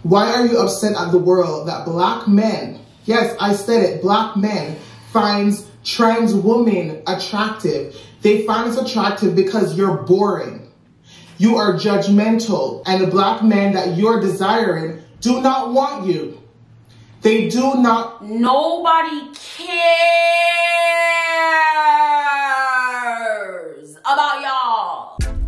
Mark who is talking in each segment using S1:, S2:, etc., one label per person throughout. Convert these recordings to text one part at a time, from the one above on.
S1: Why are you upset at the world that black men, yes, I said it, black men finds trans women attractive? They find us attractive because you're boring. You are judgmental, and the black men that you're desiring do not want you. They do not.
S2: Nobody cares about y'all.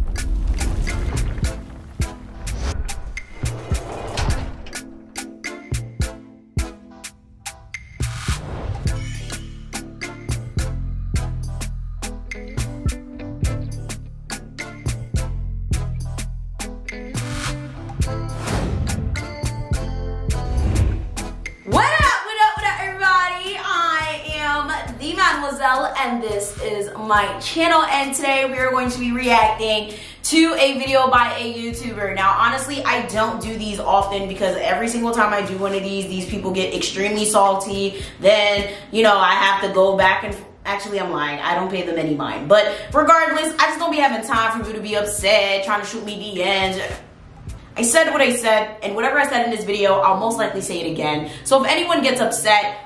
S2: And this is my channel, and today we are going to be reacting to a video by a YouTuber. Now honestly, I don't do these often because every single time I do one of these people get extremely salty. Then, you know, I have to go back and actually, I'm lying. I don't pay them any mind. But regardless, I just don't be having time for you to be upset, trying to shoot me DMs. I said what I said, and whatever I said in this video, I'll most likely say it again. So if anyone gets upset,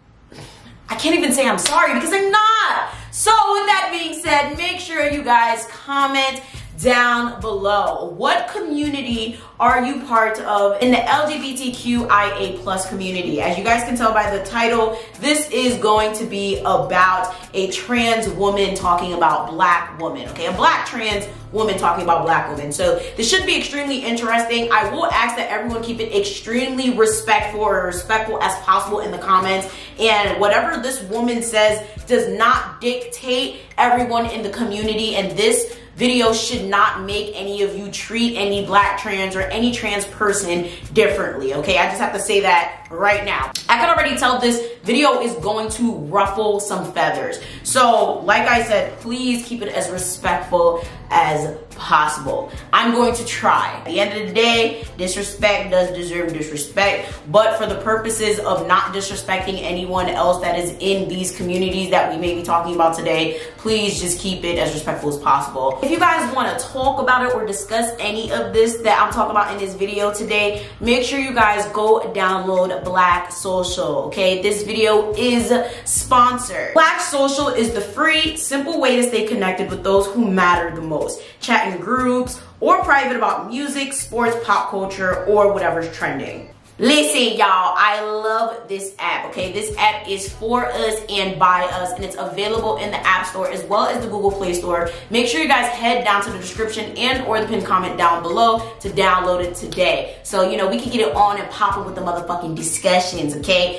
S2: I can't even say I'm sorry because I'm not. So with that being said, make sure you guys comment down below. What community are you part of in the LGBTQIA+ community? As you guys can tell by the title, this is going to be about a trans woman talking about black woman, okay? A black trans woman talking about black women. So this should be extremely interesting. I will ask that everyone keep it extremely respectful or respectful as possible in the comments. And whatever this woman says does not dictate everyone in the community, and this video should not make any of you treat any black trans or any trans person differently, okay? I just have to say that right now. I can already tell this video is going to ruffle some feathers. So, like I said, please keep it as respectful as possible. I'm going to try. At the end of the day, disrespect does deserve disrespect, but for the purposes of not disrespecting anyone else that is in these communities that we may be talking about today, please just keep it as respectful as possible. If you guys want to talk about it or discuss any of this that I'm talking about in this video today, make sure you guys go download Black Social, okay? This video is sponsored. Black Social is the free, simple way to stay connected with those who matter the most. Chat in groups or private about music, sports, pop culture, or whatever's trending. Listen, y'all, I love this app, okay? This app is for us and by us, and it's available in the App Store as well as the Google Play Store. Make sure you guys head down to the description and or the pinned comment down below to download it today. So, you know, we can get it on and popping with the motherfucking discussions, okay?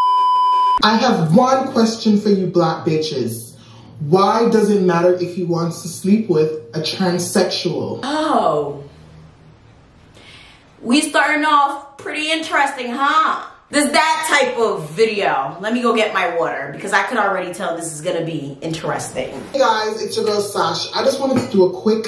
S1: I have one question for you black bitches. Why does it matter if he wants to sleep with a transsexual?
S2: Oh. We starting off pretty interesting, huh? This that type of video. Let me go get my water because I could already tell this is gonna be interesting.
S1: Hey guys, it's your girl Sash. I just wanted to do a quick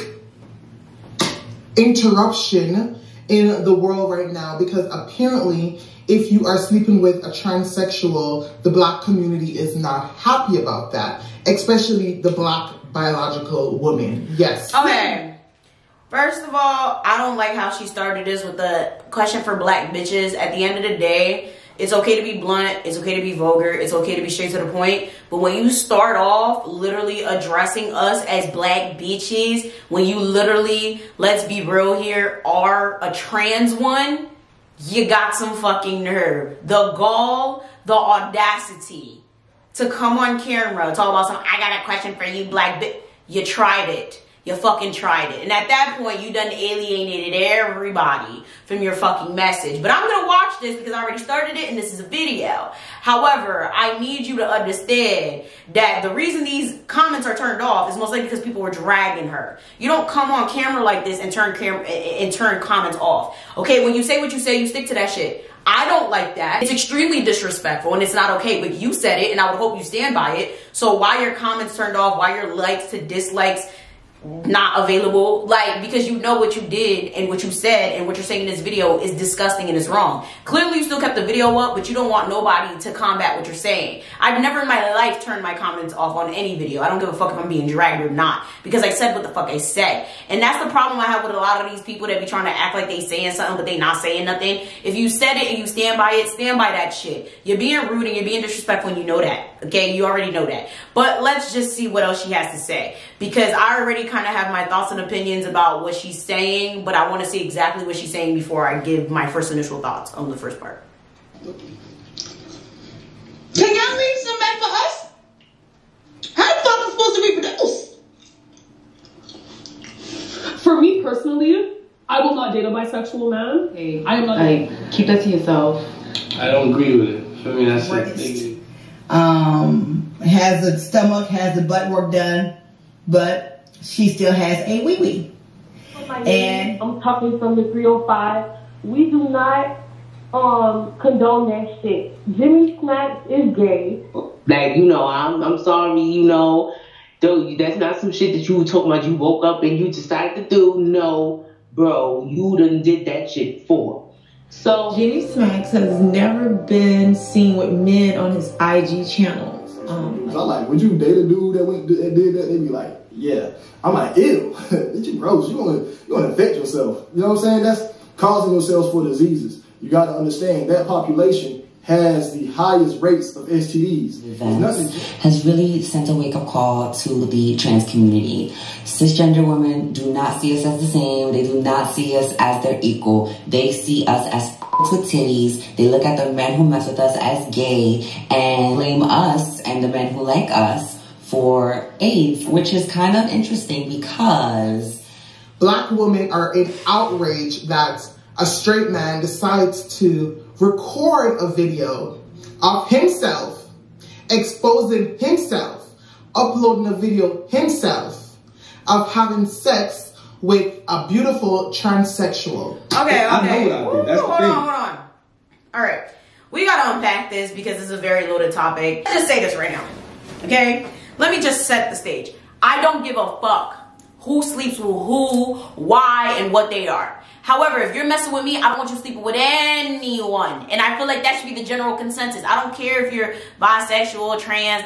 S1: interruption in the world right now because apparently if you are sleeping with a transsexual, the black community is not happy about that, especially the black biological woman. Yes.
S2: Okay. First of all, I don't like how she started this with the question for black bitches. At the end of the day, it's okay to be blunt, it's okay to be vulgar, it's okay to be straight to the point. But when you start off literally addressing us as black bitches, when you literally, let's be real here, are a trans one, you got some fucking nerve. The gall, the audacity to come on camera, talk about something, I got a question for you, black bitch. You tried it. You fucking tried it. And at that point, you done alienated everybody from your fucking message. But I'm gonna watch this because I already started it and this is a video. However, I need you to understand that the reason these comments are turned off is mostly because people were dragging her. You don't come on camera like this and turn comments off. Okay, when you say what you say, you stick to that shit. I don't like that. It's extremely disrespectful and it's not okay, but you said it and I would hope you stand by it. So why your comments turned off, why your likes to dislikes, not available, like, because you know what you did and what you said and what you're saying in this video is disgusting and is wrong. Clearly you still kept the video up, but you don't want nobody to combat what you're saying. I've never in my life turned my comments off on any video. I don't give a fuck if I'm being dragged or not, because I said what the fuck I said. And that's the problem I have with a lot of these people that be trying to act like they saying something but they not saying nothing. If you said it and you stand by it, stand by that shit. You're being rude and you're being disrespectful and you know that. Okay, you already know that. But let's just see what else she has to say, because I already kind of have my thoughts and opinions about what she's saying, but I want to see exactly what she's saying before I give my first initial thoughts on the first part.
S3: Can y'all leave some back for us? How the fuck am I supposed to reproduce?
S4: For me personally, I will not date a bisexual man.
S5: Hey,
S4: I am not.
S5: Keep that to yourself.
S6: I don't agree with it. For me, that's it.
S3: Has a stomach, has the butt work done, but she still has a wee-wee. And
S4: I'm talking from the 305. We do not condone that shit. Jimmy Smacks is gay.
S5: Like, you know, I'm sorry, you know, though that's not some shit that you were talking about. You woke up and you decided to do. No, bro, you done did that shit for. So
S7: Jimmy Smacks has never been seen with men on his IG channels.
S8: I'm like, would you date a dude that did that? They'd be like, yeah. I'm like, ew, you gross. You gonna infect yourself. You know what I'm saying? That's causing yourselves for diseases. You got to understand that population has the highest rates of STDs.
S9: Has really sent a wake-up call to the trans community. Cisgender women do not see us as the same. They do not see us as their equal. They see us as with titties. They look at the men who mess with us as gay and blame us and the men who like us for AIDS, which is kind of interesting because
S1: Black women are in outrage that a straight man decides to record a video of himself, exposing himself, uploading a video himself of having sex with a beautiful transsexual.
S2: Okay.
S6: I know what I did. That's the thing.
S2: Hold on. All right. We got to unpack this because this is a very loaded topic. Let's just say this right now. Okay? Let me just set the stage. I don't give a fuck who sleeps with who, why, and what they are. However, if you're messing with me, I don't want you sleeping with anyone. And I feel like that should be the general consensus. I don't care if you're bisexual, trans,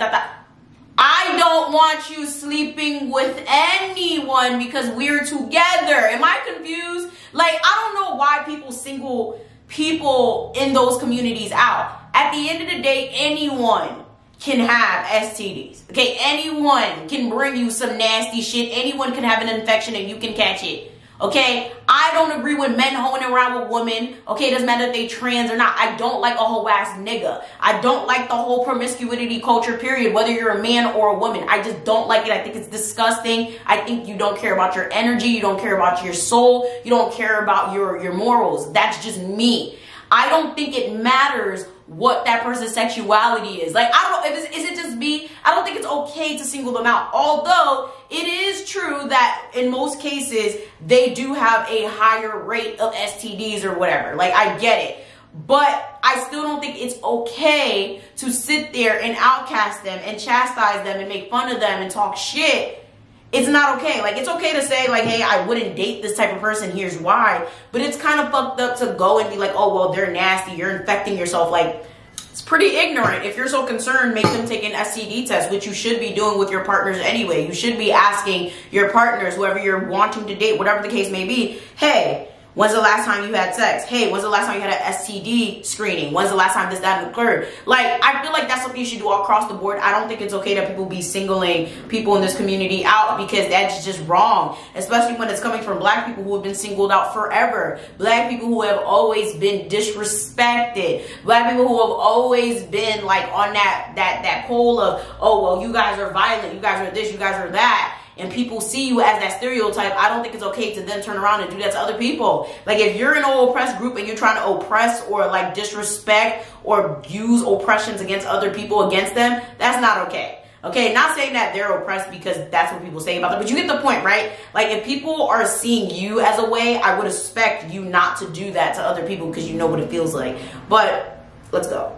S2: I don't want you sleeping with anyone because we're together. Am I confused? Like, I don't know why people single people in those communities out. At the end of the day, anyone can have STDs. Okay, anyone can bring you some nasty shit. Anyone can have an infection and you can catch it. Okay, I don't agree with men hoeing around with women. Okay, it doesn't matter if they trans or not. I don't like a whole ass nigga. I don't like the whole promiscuity culture, period, whether you're a man or a woman. I just don't like it. I think it's disgusting. I think you don't care about your energy. You don't care about your soul. You don't care about your morals. That's just me. I don't think it matters what that person's sexuality is. Like, I don't know, is it just me? I don't think it's okay to single them out. Although it is true that in most cases, they do have a higher rate of STDs or whatever. Like, I get it. But I still don't think it's okay to sit there and outcast them and chastise them and make fun of them and talk shit. It's not okay. Like, it's okay to say, like, hey, I wouldn't date this type of person. Here's why. But it's kind of fucked up to go and be like, oh, well, they're nasty. You're infecting yourself. Like, it's pretty ignorant. If you're so concerned, make them take an STD test, which you should be doing with your partners anyway. You should be asking your partners, whoever you're wanting to date, whatever the case may be, hey, when's the last time you had sex? Hey, when's the last time you had an STD screening? When's the last time this, that, occurred? Like, I feel like that's something you should do all across the board. I don't think it's okay that people be singling people in this community out because that's just wrong. Especially when it's coming from Black people who have been singled out forever. Black people who have always been disrespected. Black people who have always been like on that pole of, oh, well, you guys are violent. You guys are this, you guys are that. And people see you as that stereotype. I don't think it's okay to then turn around and do that to other people. Like, if you're in an oppressed group and you're trying to oppress or like disrespect or use oppressions against other people against them, that's not okay. Okay, not saying that they're oppressed because that's what people say about them, but you get the point, right? Like, if people are seeing you as a way, I would expect you not to do that to other people because you know what it feels like. But let's go.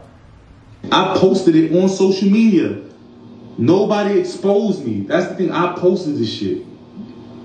S6: I posted it on social media. Nobody exposed me. That's the thing. I posted this shit.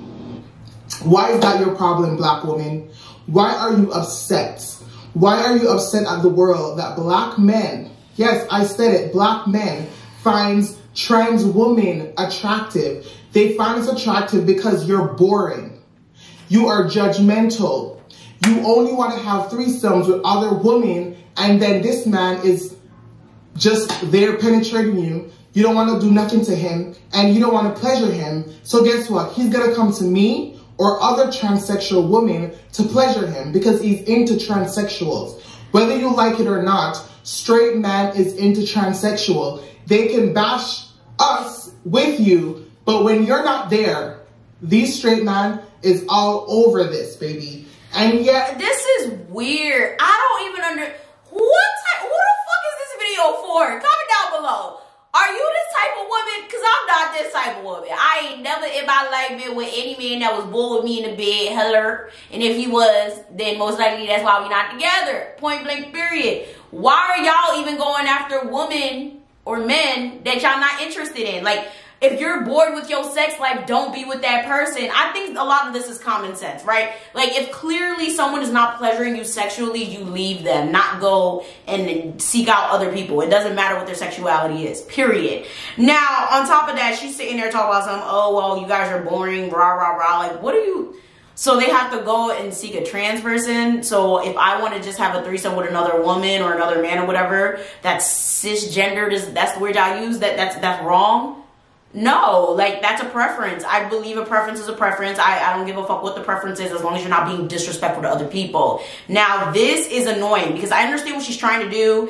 S1: Why is that your problem, black woman? Why are you upset? Why are you upset at the world that black men, yes, I said it, black men finds trans women attractive? They find us attractive because you're boring. You are judgmental. You only want to have threesomes with other women, and then this man is just there penetrating you. You don't want to do nothing to him, and you don't want to pleasure him. So guess what? He's going to come to me or other transsexual women to pleasure him because he's into transsexuals. Whether you like it or not, straight man is into transsexual. They can bash us with you, but when you're not there, these straight man is all over this, baby. And yet,
S2: this is weird. I don't even who the fuck is this video for? Comment down below. Are you this type of woman? Because I'm not this type of woman. I ain't never in my life been with any man that was bull with me in the bed. Hello. And if he was, then most likely that's why we not together. Point blank period. Why are y'all even going after women or men that y'all not interested in? Like, if you're bored with your sex life, don't be with that person. I think a lot of this is common sense, right? Like, if clearly someone is not pleasuring you sexually, you leave them, not go and seek out other people. It doesn't matter what their sexuality is, period. Now, on top of that, she's sitting there talking about some, oh, well, you guys are boring, rah, rah, rah. Like, what are you... So they have to go and seek a trans person. So if I want to just have a threesome with another woman or another man or whatever, that's cisgendered, that's the word y'all use, that's wrong. No, like, that's a preference. I believe a preference is a preference. I don't give a fuck what the preference is as long as you're not being disrespectful to other people. Now, this is annoying because I understand what she's trying to do,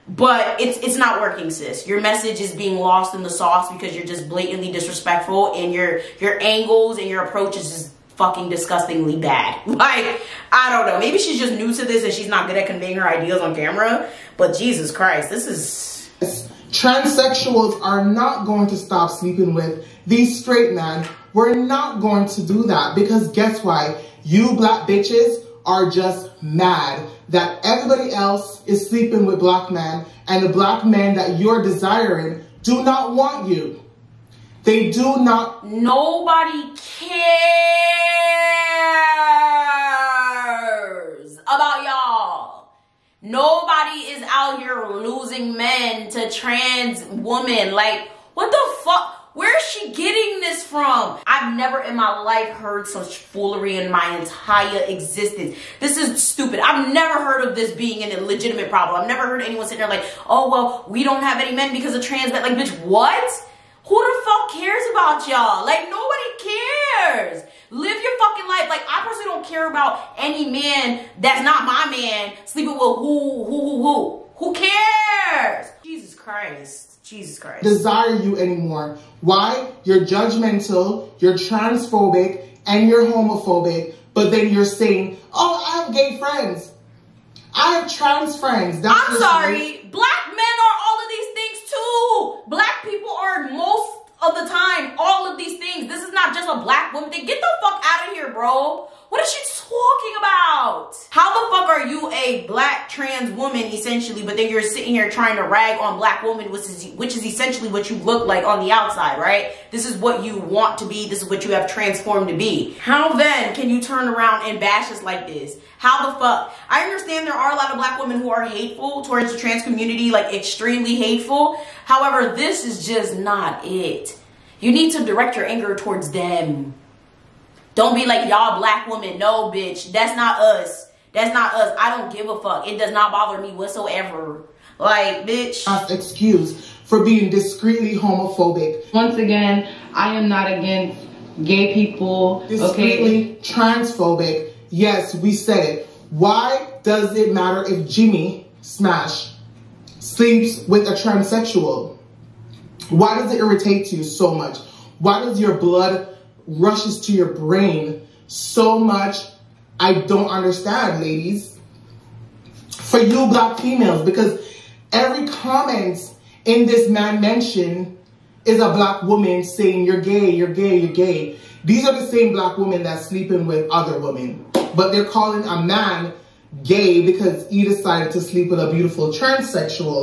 S2: but it's not working, sis. Your message is being lost in the sauce because you're just blatantly disrespectful, and your angles and your approach is just fucking disgustingly bad. Like, I don't know. Maybe she's just new to this and she's not good at conveying her ideas on camera, but Jesus Christ, this is...
S1: Transsexuals are not going to stop sleeping with these straight men. We're not going to do that because guess why? You black bitches are just mad that everybody else is sleeping with black men, and the black men that you're desiring do not want you. They do not.
S2: Nobody cares about y'all. Nobody is out here losing men to trans women. Like, what the fuck? Where is she getting this from? I've never in my life heard such foolery in my entire existence. This is stupid. I've never heard of this being a legitimate problem. I've never heard anyone sitting there like, oh, well, we don't have any men because of trans men. Like, bitch, what? Who the fuck cares about y'all? Like, nobody cares. Live your fucking life. Like, I personally don't care about any man that's not my man sleeping with who. Who cares? Jesus Christ. Jesus Christ.
S1: Desire you anymore. Why? You're judgmental, you're transphobic, and you're homophobic, but then you're saying, oh, I have gay friends. I have trans friends.
S2: I'm sorry. Black men are all of these things too. Black people are most of the time all of these things. This is not just a black woman thing. Get the fuck out of here, bro. What is she talking about? How the fuck are you a black trans woman essentially, but then you're sitting here trying to rag on black women, which is essentially what you look like on the outside, right? This is what you want to be. This is what you have transformed to be. How then can you turn around and bash us like this? How the fuck? I understand there are a lot of black women who are hateful towards the trans community, like extremely hateful. However, this is just not it. You need to direct your anger towards them. Don't be like, y'all black women. No, bitch. That's not us. That's not us. I don't give a fuck. It does not bother me whatsoever. Like, bitch.
S1: Excuse for being discreetly homophobic.
S7: Once again, I am not against gay people.
S1: Discreetly transphobic. Yes, we said it. Why does it matter if Jimmy Smash sleeps with a transsexual? Why does it irritate you so much? Why does your blood rushes to your brain so much? I don't understand, ladies. For you black females, because every comment in this man mention is a black woman saying you're gay, you're gay, you're gay. These are the same black women that's sleeping with other women, but they're calling a man gay because he decided to sleep with a beautiful transsexual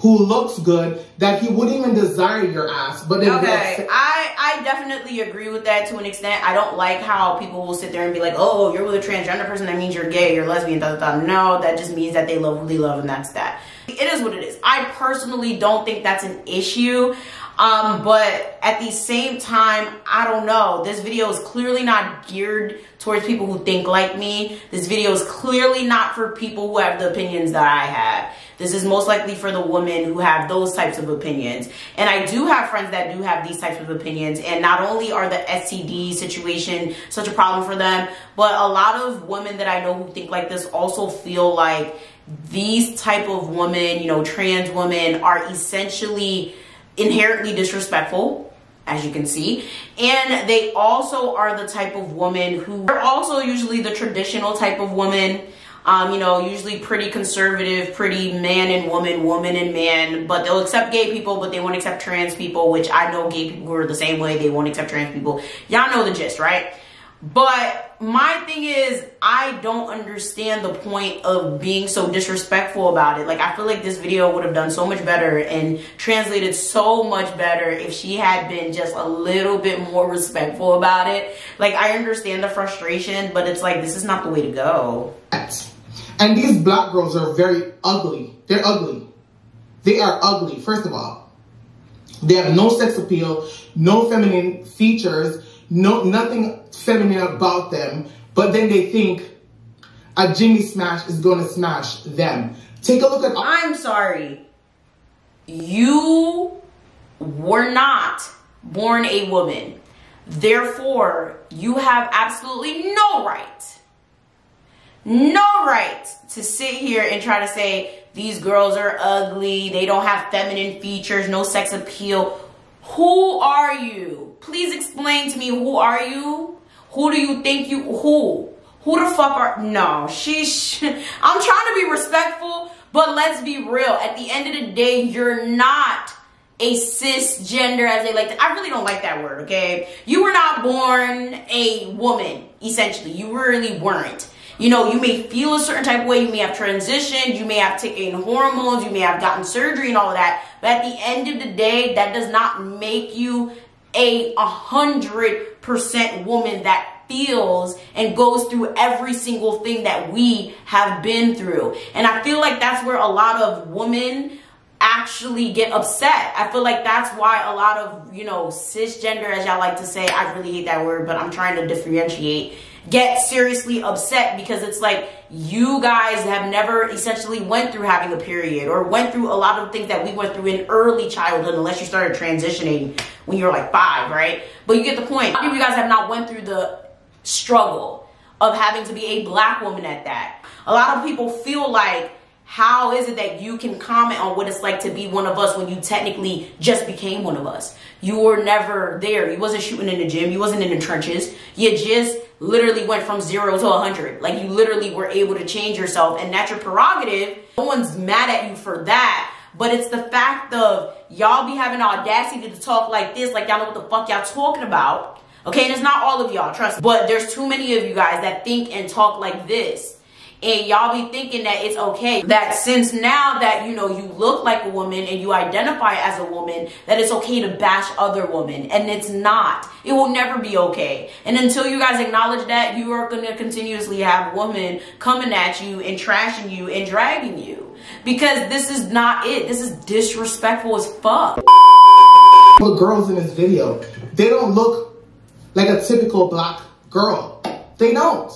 S1: who looks good, that he wouldn't even desire your ass. But
S2: okay, I definitely agree with that to an extent. I don't like how people will sit there and be like, oh, you're with a transgender person, that means you're gay, you're lesbian, da, da, da. No, that just means that they love who they love, and that's that. It is what it is. I personally don't think that's an issue. But at the same time, I don't know. This video is clearly not geared towards people who think like me. This video is clearly not for people who have the opinions that I have. This is most likely for the women who have those types of opinions. And I do have friends that do have these types of opinions. And not only are the STD situation such a problem for them, but a lot of women that I know who think like this also feel like these type of women, you know, trans women, are essentially inherently disrespectful, as you can see, and they also are the type of woman who are also usually the traditional type of woman, you know, usually pretty conservative, pretty man and woman, woman and man, but they'll accept gay people, but they won't accept trans people, which I know gay people who are the same way, they won't accept trans people. Y'all know the gist, right? But my thing is, I don't understand the point of being so disrespectful about it. Like, I feel like this video would have done so much better and translated so much better if she had been just a little bit more respectful about it. Like, I understand the frustration, but it's like, this is not the way to go.
S1: And these black girls are very ugly. They're ugly. They are ugly, first of all. They have no sex appeal, no feminine features, nothing feminine about them, but then they think a Jimmy Smash is going to smash them. Take a look at...
S2: I'm sorry. You were not born a woman. Therefore, you have absolutely no right to sit here and try to say these girls are ugly, they don't have feminine features, no sex appeal. Who are you? Please explain to me, who are you? Who do you think you, who the fuck are, no, I'm trying to be respectful, but let's be real. At the end of the day, you're not a cisgender, as they like to, I really don't like that word, okay? You were not born a woman, essentially. You really weren't. You know, you may feel a certain type of way, you may have transitioned, you may have taken hormones, you may have gotten surgery and all of that, but at the end of the day, that does not make you a 100% woman that feels and goes through every single thing that we have been through. And I feel like that's where a lot of women actually get upset. I feel like that's why a lot of, you know, cisgender, as y'all like to say, I really hate that word, but I'm trying to differentiate, get seriously upset, because it's like you guys have never essentially went through having a period or went through a lot of things that we went through in early childhood, unless you started transitioning when you were like 5, right? But you get the point. A lot of you guys have not went through the struggle of having to be a black woman at that. A lot of people feel like, how is it that you can comment on what it's like to be one of us when you technically just became one of us? You were never there. You wasn't shooting in the gym. You wasn't in the trenches. You just literally went from 0 to 100. Like, you literally were able to change yourself, and that's your prerogative. No one's mad at you for that. But it's the fact of y'all be having the audacity to talk like this, like y'all know what the fuck y'all talking about. Okay, and it's not all of y'all, trust me. But there's too many of you guys that think and talk like this. And y'all be thinking that it's okay, that since now that, you know, you look like a woman and you identify as a woman, that it's okay to bash other women. And it's not. It will never be okay. And until you guys acknowledge that, you are going to continuously have women coming at you and trashing you and dragging you. Because this is not it. This is disrespectful as fuck.
S1: But girls in this video, they don't look like a typical black girl. They don't.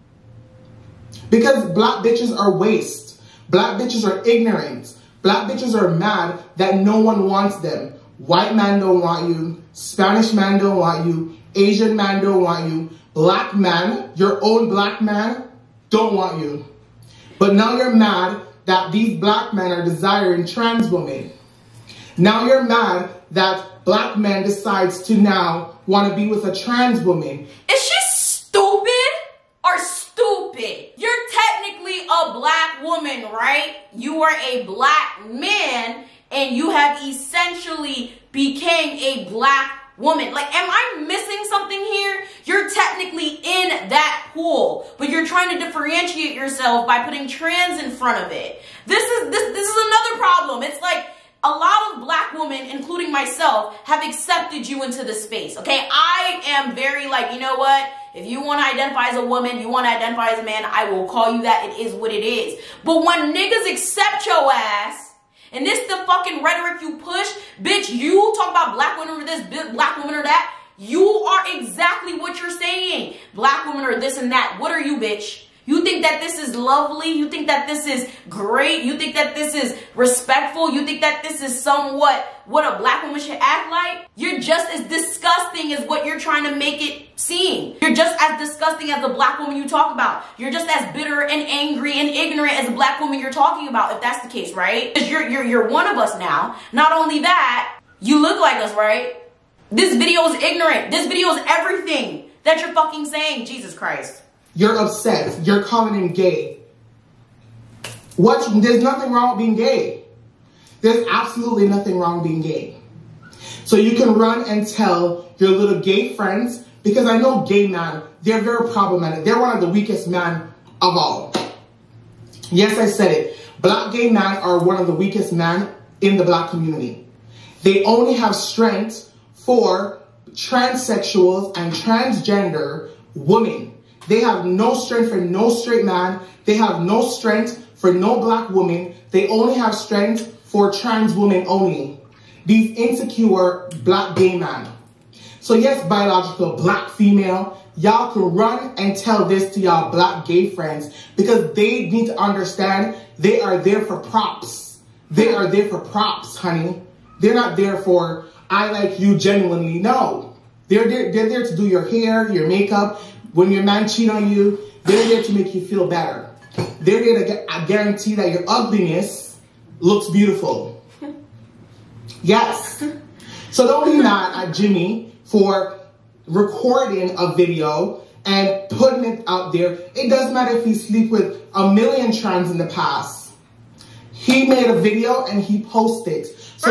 S1: Because black bitches are waste. Black bitches are ignorant. Black bitches are mad that no one wants them. White man don't want you. Spanish man don't want you. Asian man don't want you. Black man, your own black man, don't want you. But now you're mad that these black men are desiring trans women. Now you're mad that black man decides to now want to be with a trans woman.
S2: Is she stupid or stupid? You're technically a black woman, right? You are a black man and you have essentially became a black woman. Like, am I missing something here? You're technically in that pool, but you're trying to differentiate yourself by putting trans in front of it. This is another problem. It's like, a lot of black women, including myself, have accepted you into the space, okay? I am very like, you know what? If you want to identify as a woman, you want to identify as a man, I will call you that. It is what it is. But when niggas accept your ass, and this the fucking rhetoric you push, bitch, you talk about black women or this, black women or that, you are exactly what you're saying. Black women are this and that. What are you, bitch? You think that this is lovely? You think that this is great? You think that this is respectful? You think that this is somewhat what a black woman should act like? You're just as disgusting as what you're trying to make it seem. You're just as disgusting as the black woman you talk about. You're just as bitter and angry and ignorant as the black woman you're talking about, if that's the case, right? Because you're one of us now. Not only that, you look like us, right? This video is ignorant. This video is everything that you're fucking saying. Jesus Christ.
S1: You're upset. You're calling him gay. There's nothing wrong with being gay. There's absolutely nothing wrong with being gay. So you can run and tell your little gay friends, because I know gay men, they're very problematic. They're one of the weakest men of all. Yes, I said it. Black gay men are one of the weakest men in the black community. They only have strength for transsexuals and transgender women. They have no strength for no straight man. They have no strength for no black woman. They only have strength for trans women only. These insecure black gay men. So yes, biological black female, y'all can run and tell this to y'all black gay friends, because they need to understand they are there for props. They are there for props, honey. They're not there for, I like you genuinely. No. They're there to do your hair, your makeup. When your man cheat on you, they're there to make you feel better. They're there to guarantee that your ugliness looks beautiful. Yes. So don't be mad at Jimmy for recording a video and putting it out there. It doesn't matter if he sleep with a million trans in the past. He made a video and he posted. So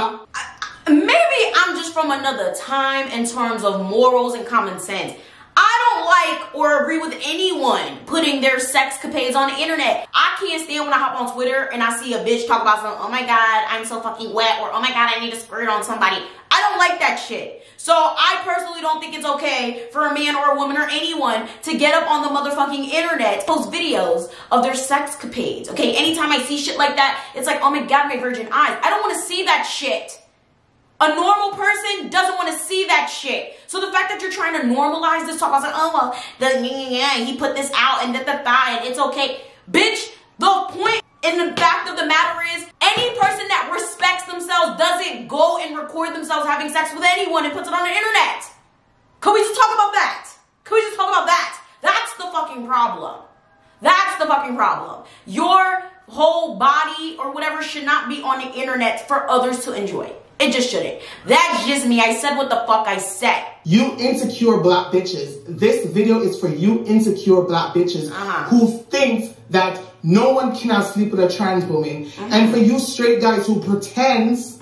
S2: maybe I'm just from another time in terms of morals and common sense. I don't like or agree with anyone putting their sexcapades on the internet. I can't stand when I hop on Twitter and I see a bitch talk about something, oh my God, I'm so fucking wet, or oh my God, I need to squirt on somebody. I don't like that shit. So I personally don't think it's okay for a man or a woman or anyone to get up on the motherfucking internet, post videos of their sexcapades, okay? Anytime I see shit like that, it's like, oh my God, my virgin eyes. I don't want to see that shit. A normal person doesn't want to see that shit. So the fact that you're trying to normalize this talk, I was like, oh, well, he put this out and and it's okay. Bitch, the point and the fact of the matter is, any person that respects themselves doesn't go and record themselves having sex with anyone and puts it on the internet. Can we just talk about that? Can we just talk about that? That's the fucking problem. That's the fucking problem. Your whole body or whatever should not be on the internet for others to enjoy. It just shouldn't. That's just me. I said what the fuck I said.
S1: You insecure black bitches. This video is for you insecure black bitches who think that no one cannot sleep with a trans woman. And for you straight guys who pretends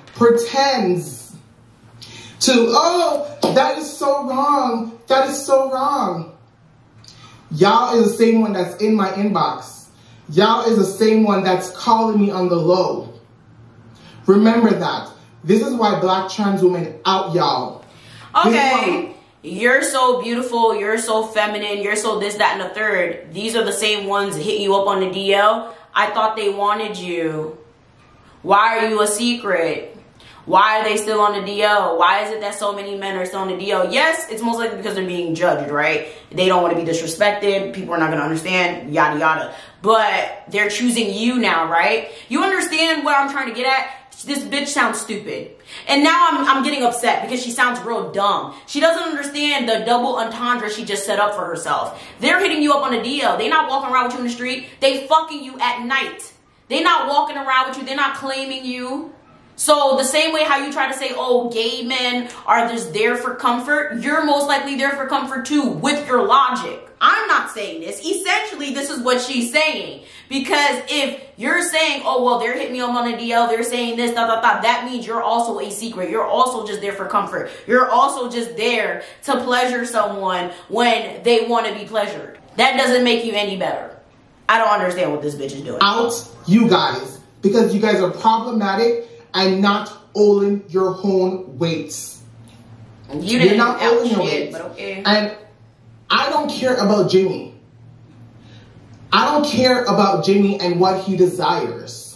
S1: to, oh, that is so wrong. That is so wrong. Y'all is the same one that's in my inbox. Y'all is the same one that's calling me on the low. Remember that. This is why black trans women out y'all.
S2: Okay. You're so beautiful. You're so feminine. You're so this, that, and the third. These are the same ones that hit you up on the DL. I thought they wanted you. Why are you a secret? Why are they still on the DL? Why is it that so many men are still on the DL? Yes, it's most likely because they're being judged, right? They don't want to be disrespected. People are not going to understand, yada, yada. But they're choosing you now, right? You understand what I'm trying to get at? This bitch sounds stupid. And now I'm getting upset because she sounds real dumb. She doesn't understand the double entendre she just set up for herself. They're hitting you up on the DL. They're not walking around with you in the street. They fucking you at night. They're not walking around with you. They're not claiming you. So the same way how you try to say, oh, gay men are just there for comfort, you're most likely there for comfort too, with your logic. I'm not saying this. Essentially, this is what she's saying. Because if you're saying, oh, well, they're hitting me up on the DL, they're saying this, that means you're also a secret. You're also just there for comfort. You're also just there to pleasure someone when they want to be pleasured. That doesn't make you any better. I don't understand what this bitch is doing.
S1: Out, you guys. Because you guys are problematic. and not owning your own weights.
S2: You're
S1: not owning your
S2: shit,
S1: weight.
S2: But okay.
S1: And I don't care about Jimmy. I don't care about Jimmy and what he desires.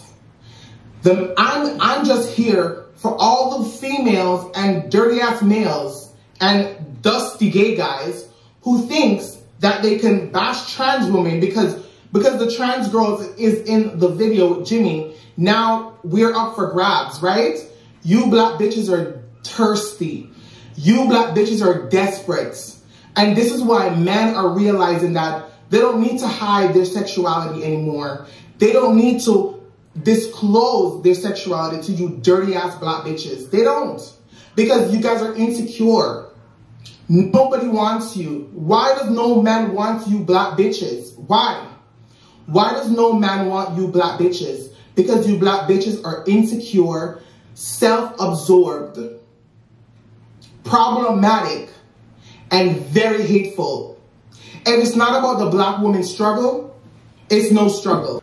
S1: I'm just here for all the females and dirty ass males and dusty gay guys who thinks that they can bash trans women because the trans girl is in the video with Jimmy. Now we're up for grabs, right? You black bitches are thirsty. You black bitches are desperate. And this is why men are realizing that they don't need to hide their sexuality anymore. They don't need to disclose their sexuality to you dirty ass black bitches. They don't. Because you guys are insecure. Nobody wants you. Why does no man want you black bitches? Why? Why does no man want you black bitches? Because you black bitches are insecure, self-absorbed, problematic, and very hateful. And it's not about the black woman's struggle. It's no struggle.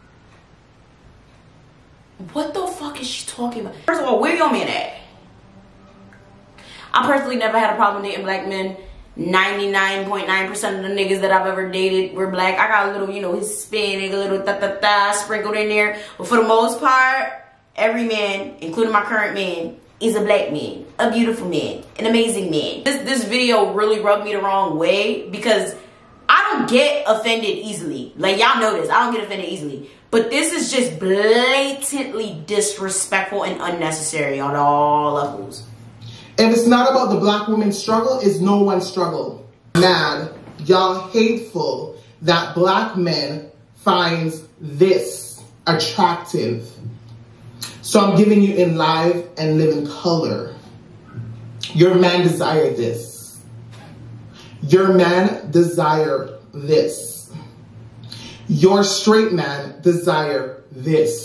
S2: What the fuck is she talking about? First of all, where your man at? I personally never had a problem dating black men. 99.9% of the niggas that I've ever dated were black. I got a little, you know, Hispanic, a little sprinkled in there. But for the most part, every man, including my current man, is a black man, a beautiful man, an amazing man. This video really rubbed me the wrong way because I don't get offended easily. Like, y'all know this. I don't get offended easily. But this is just blatantly disrespectful and unnecessary on all levels.
S1: If it's not about the black woman's struggle, it's no one's struggle. Mad, y'all hateful that black men finds this attractive. So I'm giving you in live and living color. Your man desire this. Your man desire this. Your straight man desire this.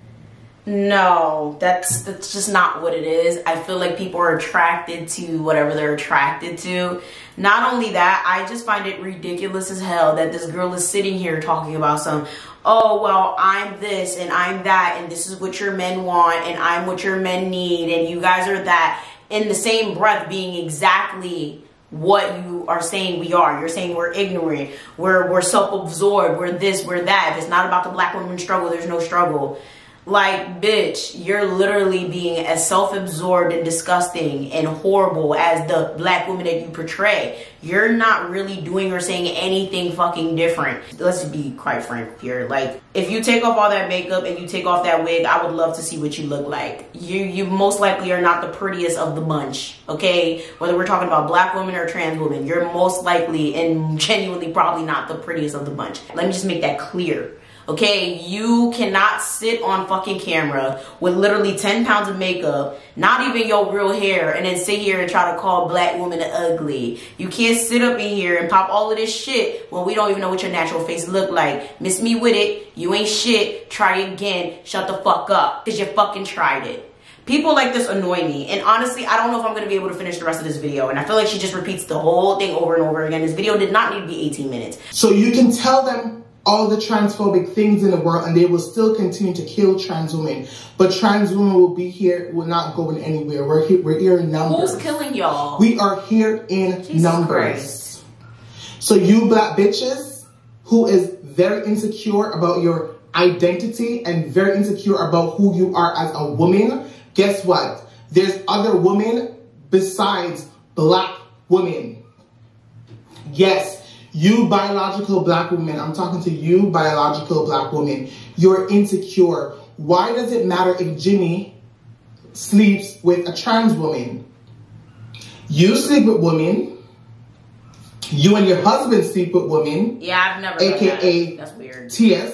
S2: No, that's just not what it is. I feel like people are attracted to whatever they're attracted to. Not only that, I just find it ridiculous as hell that this girl is sitting here talking about some, oh, well, I'm this and I'm that and this is what your men want and I'm what your men need and you guys are that, in the same breath being exactly what you are saying we are. You're saying we're ignorant, we're self-absorbed, we're this, we're that. If it's not about the black woman struggle, there's no struggle. Like, bitch, you're literally being as self-absorbed and disgusting and horrible as the black woman that you portray. You're not really doing or saying anything fucking different. Let's be quite frank here. Like, if you take off all that makeup and you take off that wig, I would love to see what you look like. You most likely are not the prettiest of the bunch, okay? Whether we're talking about black women or trans women, you're most likely and genuinely probably not the prettiest of the bunch. Let me just make that clear. Okay, you cannot sit on fucking camera with literally 10 pounds of makeup, not even your real hair, and then sit here and try to call black women ugly. You can't sit up in here and pop all of this shit when we don't even know what your natural face look like. Miss me with it. You ain't shit. Try again. Shut the fuck up. Because you fucking tried it. People like this annoy me. And honestly, I don't know if I'm going to be able to finish the rest of this video. And I feel like she just repeats the whole thing over and over again. This video did not need to be 18 minutes.
S1: So you can tell them all the transphobic things in the world and they will still continue to kill trans women. But trans women will be here. We're not going anywhere. We're here in numbers.
S2: Who's killing y'all?
S1: We are here in
S2: Jesus
S1: numbers.
S2: Christ.
S1: So you black bitches who is very insecure about your identity and very insecure about who you are as a woman, guess what? There's other women besides black women. Yes. You biological black women, I'm talking to you biological black women, you're insecure. Why does it matter if Jimmy sleeps with a trans woman? You sleep with women. You and your husband sleep with women.
S2: Yeah, I've never
S1: AKA
S2: that's weird.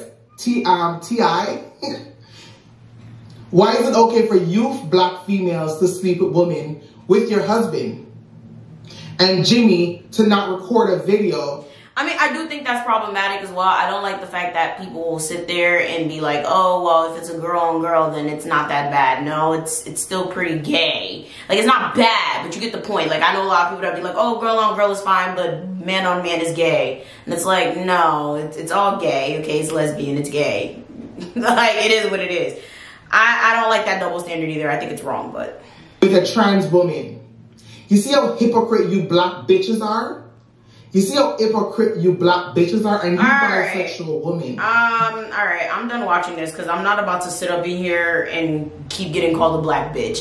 S1: TI. Why is it okay for you black females to sleep with women with your husband? And Jimmy to not record a video.
S2: I mean, I do think that's problematic as well. I don't like the fact that people will sit there and be like, oh, well, if it's a girl on girl, then it's not that bad. No, it's still pretty gay. Like, it's not bad, but you get the point. Like, I know a lot of people that be like, oh, girl on girl is fine, but man on man is gay. And it's like, no, it's all gay. Okay, it's lesbian, it's gay. Like, it is what it is. I don't like that double standard either. I think it's wrong, but.
S1: With a trans woman. You see how hypocrite you black bitches are? You see how hypocrite you black bitches are? And you bisexual woman.
S2: Alright, I'm done watching this because I'm not about to sit up in here and keep getting called a black bitch.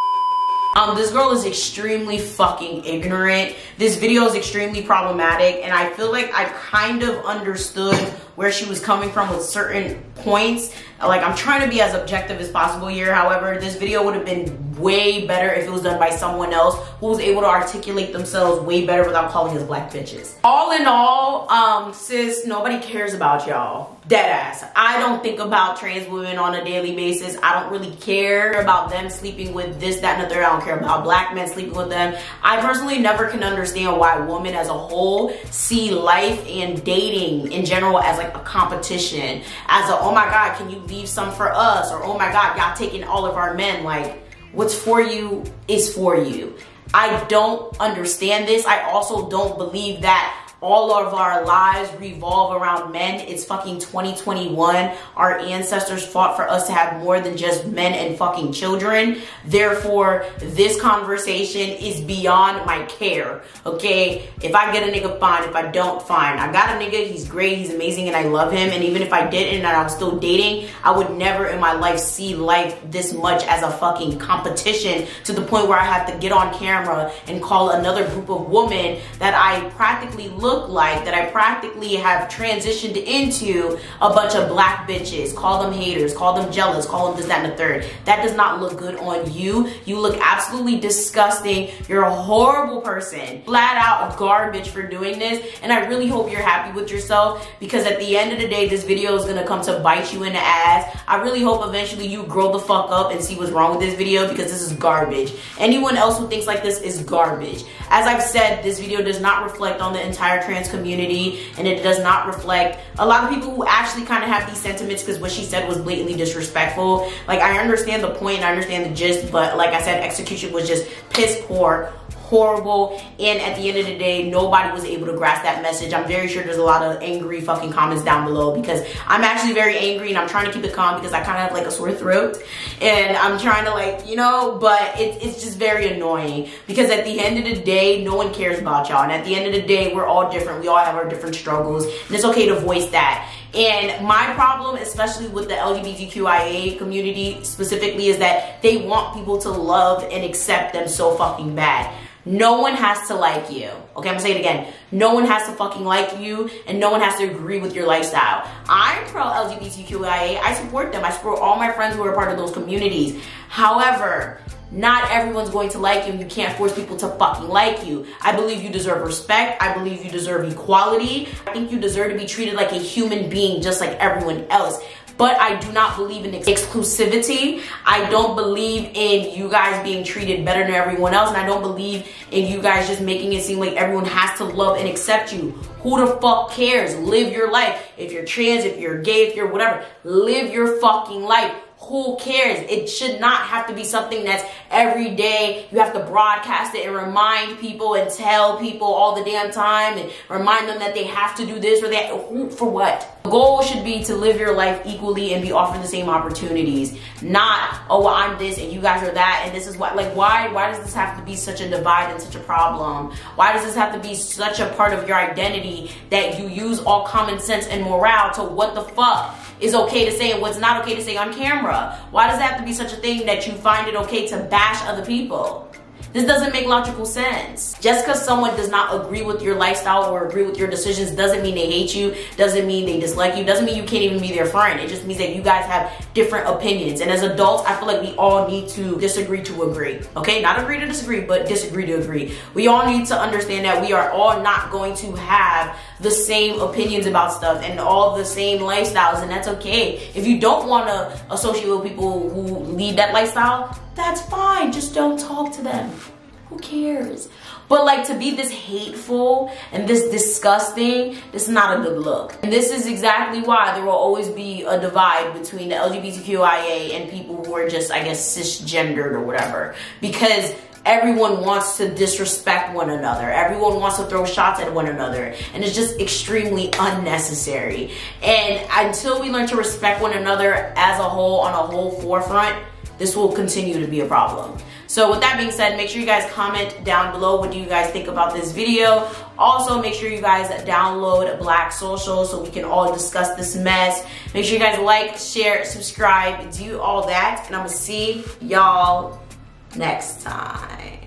S2: This girl is extremely fucking ignorant. This video is extremely problematic, and I feel like I kind of understood where she was coming from with certain points. Like, I'm trying to be as objective as possible here. However, this video would have been way better if it was done by someone else who was able to articulate themselves way better without calling us black bitches. All in all, sis, nobody cares about y'all. Deadass. I don't think about trans women on a daily basis. I don't really care about them sleeping with this, that, and the third. I don't care about black men sleeping with them. I personally never can understand why women as a whole see life and dating in general as like a competition. As a, oh my God, can you leave some for us? Or, oh my God, y'all taking all of our men. Like, what's for you is for you. I don't understand this. I also don't believe that all of our lives revolve around men. It's fucking 2021. Our ancestors fought for us to have more than just men and fucking children. Therefore, this conversation is beyond my care, okay? If I get a nigga, fine. If I don't, fine. I got a nigga, he's great, he's amazing, and I love him. And even if I didn't and I was still dating, I would never in my life see life this much as a fucking competition to the point where I have to get on camera and call another group of women that I practically look like, that I practically have transitioned into, a bunch of black bitches. Call them haters, call them jealous, call them this, that, and the third. That does not look good on you. You look absolutely disgusting. You're a horrible person. Flat out garbage for doing this. And I really hope you're happy with yourself, because at the end of the day, this video is gonna come to bite you in the ass. I really hope eventually you grow the fuck up and see what's wrong with this video, because this is garbage. Anyone else who thinks like this is garbage. As I've said, this video does not reflect on the entire trans community, and it does not reflect a lot of people who actually kind of have these sentiments, because what she said was blatantly disrespectful. Like, I understand the point, I understand the gist, but like I said, execution was just piss poor, horrible, and at the end of the day, nobody was able to grasp that message. I'm very sure there's a lot of angry fucking comments down below, because I'm actually very angry and I'm trying to keep it calm because I kind of have like a sore throat, and I'm trying to, like, you know, but it's just very annoying, because at the end of the day, no one cares about y'all, and at the end of the day, we're all different. We all have our different struggles, and it's okay to voice that. And my problem, especially with the LGBTQIA community specifically, is that they want people to love and accept them so fucking bad. No one has to like you. Okay, I'm gonna say it again. No one has to fucking like you, and no one has to agree with your lifestyle. I'm pro LGBTQIA. I support them. I support all my friends who are part of those communities. However, not everyone's going to like you, and you can't force people to fucking like you. I believe you deserve respect. I believe you deserve equality. I think you deserve to be treated like a human being just like everyone else. But I do not believe in exclusivity. I don't believe in you guys being treated better than everyone else. And I don't believe in you guys just making it seem like everyone has to love and accept you. Who the fuck cares? Live your life. If you're trans, if you're gay, if you're whatever, live your fucking life. Who cares? It should not have to be something that's every day you have to broadcast it and remind people and tell people all the damn time and remind them that they have to do this or that. For what? The goal should be to live your life equally and be offered the same opportunities. Not, oh, well, I'm this and you guys are that and this is what. Like, why does this have to be such a divide and such a problem? Why does this have to be such a part of your identity that you use all common sense and morale to what the fuck is okay to say and what's not okay to say on camera? Why does it have to be such a thing that you find it okay to bash other people? This doesn't make logical sense. Just because someone does not agree with your lifestyle or agree with your decisions doesn't mean they hate you, doesn't mean they dislike you, doesn't mean you can't even be their friend. It just means that you guys have different opinions. And as adults, I feel like we all need to disagree to agree. Okay, not agree to disagree, but disagree to agree. We all need to understand that we are all not going to have the same opinions about stuff and all the same lifestyles, and that's okay. If you don't want to associate with people who lead that lifestyle, that's fine. Just don't talk to them. who cares? But like, to be this hateful and this disgusting, this is not a good look. And this is exactly why there will always be a divide between the LGBTQIA and people who are just, I guess, cisgendered or whatever. Because everyone wants to disrespect one another. Everyone wants to throw shots at one another. And it's just extremely unnecessary. And until we learn to respect one another as a whole, on a whole forefront, this will continue to be a problem. So with that being said, make sure you guys comment down below what do you guys think about this video. Also, make sure you guys download Black Social so we can all discuss this mess. Make sure you guys like, share, subscribe, do all that. And I'm gonna see y'all next time.